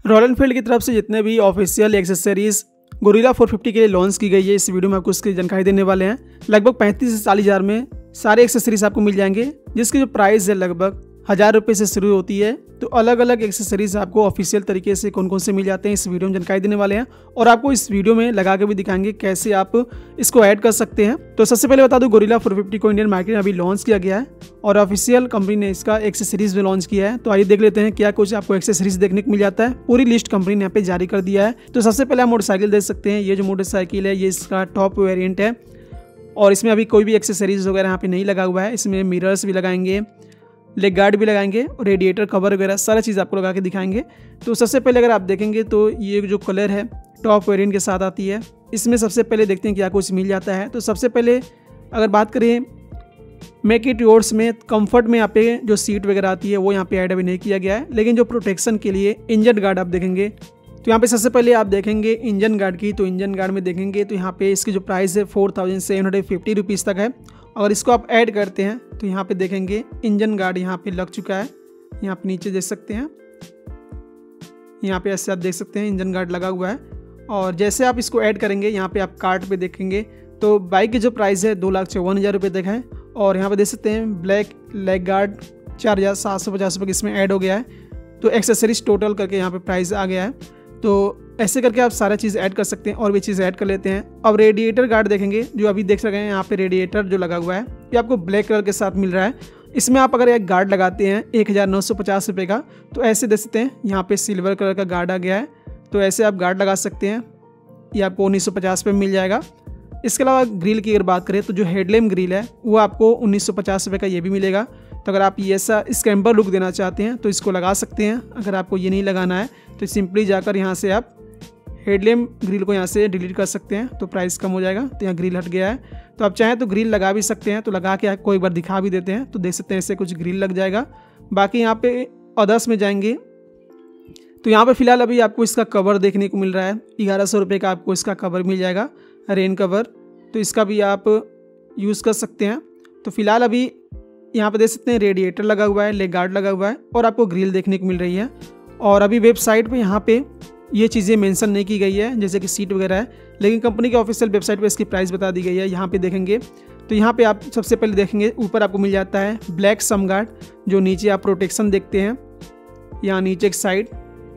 Royal Enfield की तरफ से जितने भी ऑफिशियल एक्सेसरीज गोरिल्ला 450 के लिए लॉन्च की गई है, इस वीडियो में आपको उसकी जानकारी देने वाले हैं। लगभग 35 से 40 हज़ार में सारे एक्सेसरीज आपको मिल जाएंगे, जिसकी जो प्राइस है लगभग 1000 रुपये से शुरू होती है। तो अलग अलग एक्सेसरीज आपको ऑफिशियल तरीके से कौन कौन से मिल जाते हैं इस वीडियो में जानकारी देने वाले हैं, और आपको इस वीडियो में लगा के भी दिखाएंगे कैसे आप इसको ऐड कर सकते हैं। तो सबसे पहले बता दूं, गोरिल्ला 450 को इंडियन मार्केट में अभी लॉन्च किया गया है और ऑफिशियल कंपनी ने इसका एक्सेसरीज में लॉन्च किया है। तो आइए देख लेते हैं क्या कुछ आपको एक्सेसरीज देखने को मिल जाता है। पूरी लिस्ट कंपनी ने यहाँ पे जारी कर दिया है। तो सबसे पहले आप मोटरसाइकिल देख सकते हैं। ये जो मोटरसाइकिल है ये इसका टॉप वेरिएंट है और इसमें अभी कोई भी एक्सेसरीज वगैरह यहाँ पे नहीं लगा हुआ है। इसमें मिरर्स भी लगाएंगे, लेग गार्ड भी लगाएंगे और रेडिएटर कवर वगैरह सारा चीज़ आपको लगा के दिखाएंगे। तो सबसे पहले अगर आप देखेंगे तो ये जो कलर है टॉप वेरिएंट के साथ आती है। इसमें सबसे पहले देखते हैं क्या कुछ मिल जाता है। तो सबसे पहले अगर बात करें मेक इट योर्स में, कंफर्ट में यहाँ पे जो सीट वगैरह आती है वो यहाँ पे ऐड अभी नहीं किया गया है, लेकिन जो प्रोटेक्शन के लिए इंजन गार्ड आप देखेंगे तो यहाँ पे सबसे पहले आप देखेंगे इंजन गार्ड की। तो इंजन गार्ड में देखेंगे तो यहाँ पे इसकी जो प्राइस है 4750 रुपीज़ तक है। अगर इसको आप ऐड करते हैं तो यहाँ पे देखेंगे इंजन गार्ड यहाँ पे लग चुका है। यहाँ पे नीचे देख सकते हैं, यहाँ पे ऐसे आप देख सकते हैं इंजन गार्ड लगा हुआ है। और जैसे आप इसको ऐड करेंगे यहाँ पे आप कार्ट पे देखेंगे तो बाइक की जो प्राइस है 2,54,000 रुपये तक है। और यहाँ पे देख सकते हैं ब्लैक लेग गार्ड 4,750 रुपये इसमें ऐड हो गया है। तो एक्सेसरीज टोटल करके यहाँ पे प्राइस आ गया है। तो ऐसे करके आप सारा चीज़ ऐड कर सकते हैं और भी चीज़ ऐड कर लेते हैं। अब रेडिएटर गार्ड देखेंगे, जो अभी देख सकें यहाँ पे रेडिएटर जो लगा हुआ है ये आपको ब्लैक कलर के साथ मिल रहा है। इसमें आप अगर एक गार्ड लगाते हैं 1950 रुपये का, तो ऐसे देख सकते हैं यहाँ पे सिल्वर कलर का गार्ड आ गया है। तो ऐसे आप गार्ड लगा सकते हैं, ये आपको 1950 पे मिल जाएगा। इसके अलावा ग्रिल की अगर बात करें तो जो हेडलैम्प ग्रिल है वो आपको 1950 रुपये का ये भी मिलेगा। तो अगर आप ये ऐसा स्क्रैम्बल लुक देना चाहते हैं तो इसको लगा सकते हैं। अगर आपको ये नहीं लगाना है तो सिंपली जाकर यहाँ से आप हेडलैम्प ग्रिल को यहाँ से डिलीट कर सकते हैं, तो प्राइस कम हो जाएगा। तो यहाँ ग्रिल हट गया है। तो आप चाहें तो ग्रिल लगा भी सकते हैं, तो लगा के आपको एक बार दिखा भी देते हैं। तो देख सकते हैं ऐसे कुछ ग्रिल लग जाएगा। बाकी यहाँ पे अदर्स में जाएंगे तो यहाँ पे फिलहाल अभी आपको इसका कवर देखने को मिल रहा है 1100 रुपये का आपको इसका कवर मिल जाएगा, रेन कवर। तो इसका भी आप यूज़ कर सकते हैं। तो फिलहाल अभी यहाँ पे देख सकते हैं रेडिएटर लगा हुआ है, लेग गार्ड लगा हुआ है और आपको ग्रिल देखने को मिल रही है। और अभी वेबसाइट पे यहाँ पे ये चीज़ें मेंशन नहीं की गई है जैसे कि सीट वगैरह है, लेकिन कंपनी के ऑफिशियल वेबसाइट पे इसकी प्राइस बता दी गई है। यहाँ पे देखेंगे तो यहाँ पे आप सबसे पहले देखेंगे ऊपर आपको मिल जाता है ब्लैक सम गार्ड, जो नीचे आप प्रोटेक्शन देखते हैं यहाँ नीचे एक साइड।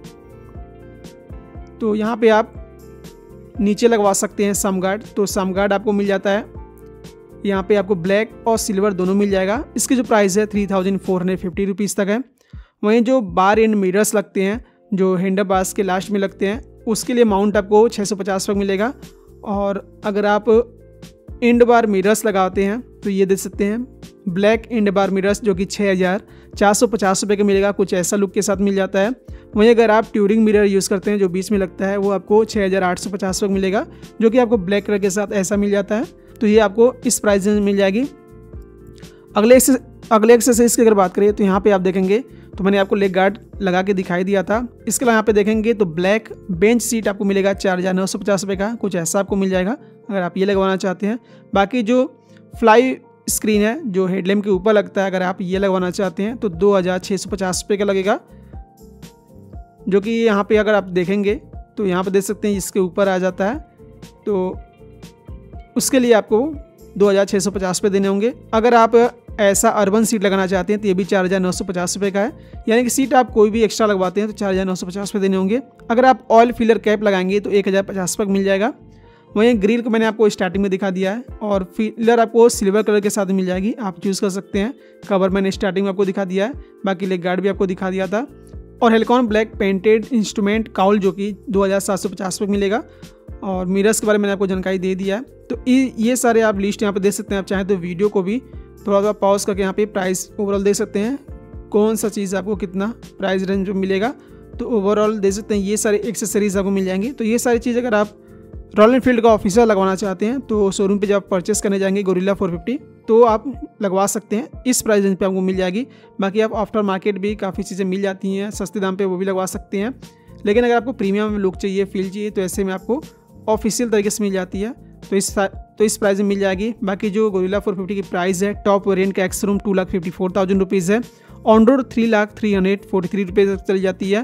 तो यहाँ पे आप नीचे लगवा सकते हैं सम गार्ड। तो सम गार्ड आपको मिल जाता है यहाँ पे, आपको ब्लैक और सिल्वर दोनों मिल जाएगा। इसकी जो प्राइस है 3450 रुपीज़ तक है। वहीं जो बार एंड मिरर्स लगते हैं जो हैंडल बार्स के लास्ट में लगते हैं, उसके लिए माउंट आपको 650 तक मिलेगा। और अगर आप एंड बार मिरर्स लगाते हैं तो ये देख सकते हैं ब्लैक एंड बार मिरर्स जो कि 6450 रुपये का मिलेगा, कुछ ऐसा लुक के साथ मिल जाता है। वहीं अगर आप ट्यूरिंग मिरर यूज़ करते हैं जो बीच में लगता है, वो आपको 6850 रुपये मिलेगा, जो कि आपको ब्लैक कलर के साथ ऐसा मिल जाता है। तो ये आपको इस प्राइस में मिल जाएगी। अगले एक्सेसरीज की अगर बात करें तो यहाँ पे आप देखेंगे तो मैंने आपको लेग गार्ड लगा के दिखाई दिया था। इसके अलावा यहाँ पे देखेंगे तो ब्लैक बेंच सीट आपको मिलेगा 4950 रुपये का, कुछ ऐसा आपको मिल जाएगा अगर आप ये लगवाना चाहते हैं। बाकी जो फ्लाई स्क्रीन है जो हेडलैम्प के ऊपर लगता है, अगर आप ये लगवाना चाहते हैं तो 2650 रुपये का लगेगा, जो कि यहाँ पे अगर आप देखेंगे तो यहाँ पे देख सकते हैं इसके ऊपर आ जाता है। तो उसके लिए आपको 2650 रुपये देने होंगे। अगर आप ऐसा अर्बन सीट लगाना चाहते हैं तो ये भी 4950 रुपये का है, यानी कि सीट आप कोई भी एक्स्ट्रा लगवाते हैं तो 4950 रुपये देने होंगे। अगर आप ऑयल फिलर कैप लगाएंगे तो 1050 रुपये मिल जाएगा। वहीं ग्रिल को मैंने आपको स्टार्टिंग में दिखा दिया है और फिलर आपको सिल्वर कलर के साथ मिल जाएगी, आप चूज़ कर सकते हैं। कवर मैंने स्टार्टिंग में आपको दिखा दिया है, बाकी लेग गार्ड भी आपको दिखा दिया था। और हेलकॉन ब्लैक पेंटेड इंस्ट्रूमेंट काउल जो कि 2750 रुपये मिलेगा। और मिरर्स के बारे में मैंने आपको जानकारी दे दिया है। तो ये सारे आप लिस्ट यहाँ पे देख सकते हैं। आप चाहें तो वीडियो को भी थोड़ा सा पॉज करके यहाँ पे प्राइस ओवरऑल देख सकते हैं, कौन सा चीज़ आपको कितना प्राइस रेंज में मिलेगा। तो ओवरऑल देख सकते हैं ये सारे एक्सेसरीज आपको मिल जाएंगी। तो ये सारी चीज़ अगर आप रॉयल एनफील्ड का ऑफिशियल लगवाना चाहते हैं तो शोरूम पे जब आप परचेस करने जाएंगे गोरिल्ला 450 तो आप लगवा सकते हैं, इस प्राइस रेंज पे आपको मिल जाएगी। बाकी आप आफ्टर मार्केट भी काफ़ी चीज़ें मिल जाती हैं सस्ते दाम पे, वो भी लगवा सकते हैं। लेकिन अगर आपको प्रीमियम लुक चाहिए, फील चाहिए, तो ऐसे में आपको ऑफिशियल तरीके से मिल जाती है। तो इस प्राइस में मिल जाएगी। बाकी जो गोरिल्ला 450 की प्राइस है टॉप वेरिएंट का एक्स-रूम 2,54,000 रुपीज़ है, ऑन रोड 3,03,43 रुपये तक चली जाती है।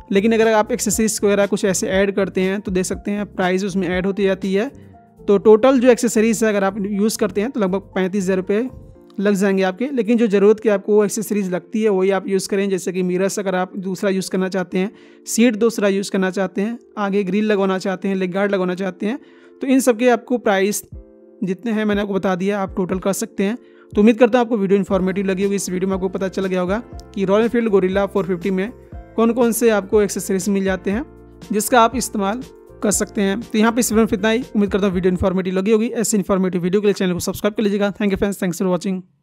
लेकिन अगर आप एक्सेसरीज वगैरह कुछ ऐसे ऐड करते हैं तो देख सकते हैं प्राइस उसमें ऐड होती जाती है। तो टोटल जो एक्सेसरीज है अगर आप यूज़ करते हैं तो लगभग 35,000 रुपये लग जाएंगे आपके। लेकिन जो ज़रूरत की आपको एक्सेसरीज़ लगती है वही आप यूज़ करें, जैसे कि मिरर्स अगर आप दूसरा यूज़ करना चाहते हैं, सीट दूसरा यूज़ करना चाहते हैं, आगे ग्रिल लगवाना चाहते हैं, लेग गार्ड लगवाना चाहते हैं, तो इन सब के आपको प्राइस जितने हैं मैंने आपको बता दिया, आप टोटल कर सकते हैं। तो उम्मीद करता हूँ आपको वीडियो इन्फॉर्मेटिव लगी होगी। इस वीडियो में आपको पता चल गया होगा कि रॉयल एनफील्ड गोरिल्ला 450 में कौन कौन से आपको एक्सेसरीज मिल जाते हैं जिसका आप इस्तेमाल कर सकते हैं। तो यहाँ पे इस वीडियो में इतना ही। उम्मीद करता हूँ वीडियो इन्फॉर्मेटिव लगी होगी। ऐसे इन्फॉर्मेटिव वीडियो के लिए चैनल को सब्सक्राइब कर लीजिएगा। Thank you friends, thanks for watching.